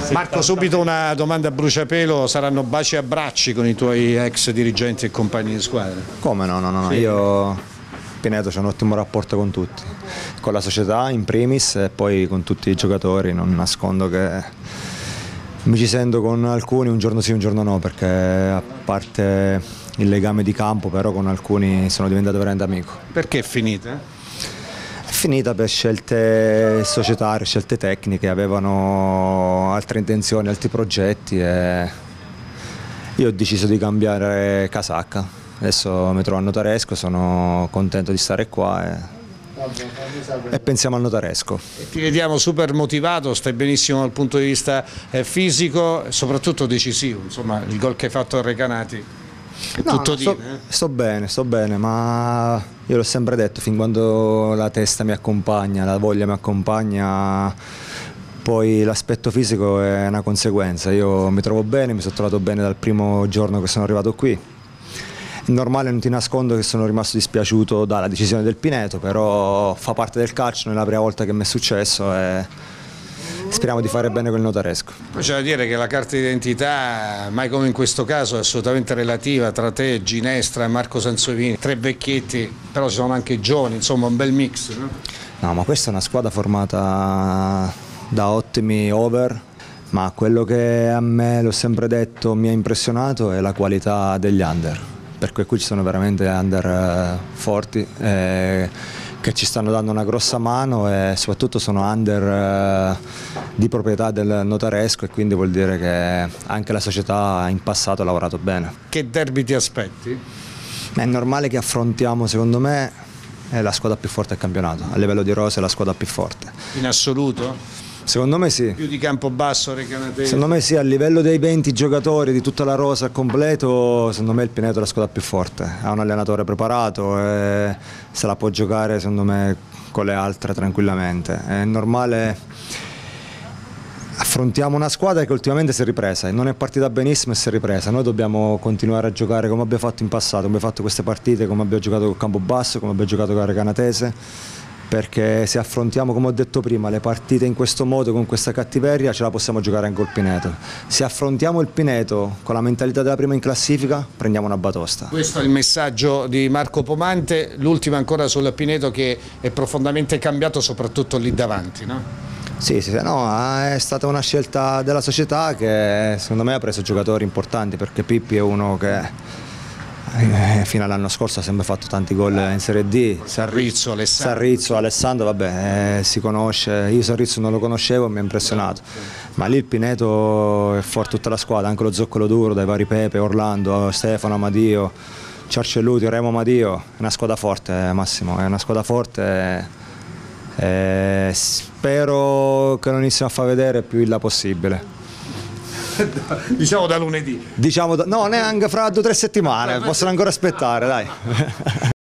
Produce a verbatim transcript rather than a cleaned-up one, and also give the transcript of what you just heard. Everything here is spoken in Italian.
Marco, subito una domanda a bruciapelo: saranno baci e abbracci con i tuoi ex dirigenti e compagni di squadra? Come no, no, no, Sì. Io Pineto c'ho un ottimo rapporto con tutti, con la società in primis e poi con tutti i giocatori. Non nascondo che mi ci sento con alcuni un giorno sì un giorno no, perché a parte il legame di campo, però con alcuni sono diventato veramente amico. Perché è finita? È finita per scelte societarie, scelte tecniche, avevano altre intenzioni, altri progetti e io ho deciso di cambiare casacca. Adesso mi trovo a Notaresco, sono contento di stare qua e, e pensiamo al Notaresco. E ti vediamo super motivato, stai benissimo dal punto di vista eh, fisico e soprattutto decisivo, insomma il gol che hai fatto a Recanati è No, tutto no, sto, dire, eh? sto bene, sto bene, ma io l'ho sempre detto, fin quando la testa mi accompagna, la voglia mi accompagna, poi l'aspetto fisico è una conseguenza. Io mi trovo bene, mi sono trovato bene dal primo giorno che sono arrivato qui. È normale, non ti nascondo che sono rimasto dispiaciuto dalla decisione del Pineto, però fa parte del calcio, non è la prima volta che mi è successo e speriamo di fare bene con il Notaresco. Poi c'è da dire che la carta d'identità, mai come in questo caso, è assolutamente relativa tra te, Ginestra e Marco Sansovini, tre vecchietti, però ci sono anche i giovani, insomma un bel mix, no? No, ma questa è una squadra formata da ottimi over, ma quello che a me, l'ho sempre detto, mi ha impressionato è la qualità degli under, perché qui ci sono veramente under eh, forti eh, che ci stanno dando una grossa mano e soprattutto sono under eh, di proprietà del Notaresco, e quindi vuol dire che anche la società in passato ha lavorato bene. Che derby ti aspetti? È normale che affrontiamo, secondo me, è la squadra più forte del campionato, a livello di rosa è la squadra più forte. In assoluto? Secondo me sì. Più di Campobasso, Recanatese? Secondo me sì, a livello dei venti giocatori, di tutta la rosa al completo, secondo me il Pineto è la squadra più forte. Ha un allenatore preparato e se la può giocare, secondo me, con le altre tranquillamente. È normale, affrontiamo una squadra che ultimamente si è ripresa, non è partita benissimo e si è ripresa. Noi dobbiamo continuare a giocare come abbiamo fatto in passato, come abbiamo fatto queste partite, come abbiamo giocato con Campobasso, come abbiamo giocato con Recanatese. Perché se affrontiamo, come ho detto prima, le partite in questo modo, con questa cattiveria, ce la possiamo giocare anche col Pineto. Se affrontiamo il Pineto con la mentalità della prima in classifica, prendiamo una batosta. Questo è il messaggio di Marco Pomante, l'ultimo ancora sul Pineto che è profondamente cambiato soprattutto lì davanti, no? Sì, sì, no, è stata una scelta della società che secondo me ha preso giocatori importanti, perché Pippi è uno che Eh, fino all'anno scorso ha sempre fatto tanti gol in Serie D. Sarrizzo, Alessandro. Sarrizzo, Alessandro, vabbè, eh, si conosce. Io Sarrizzo non lo conoscevo, mi ha impressionato. Ma lì il Pineto è forte tutta la squadra, anche lo zoccolo duro, dai vari Pepe, Orlando, Stefano, Amadio, Ciarcelluti, Remo Amadio. È una squadra forte, eh, Massimo, è una squadra forte. Eh, spero che non iniziano a far vedere più in là possibile. Diciamo da lunedì. Diciamo, da, no, neanche fra due o tre settimane, possono ancora aspettare, dai.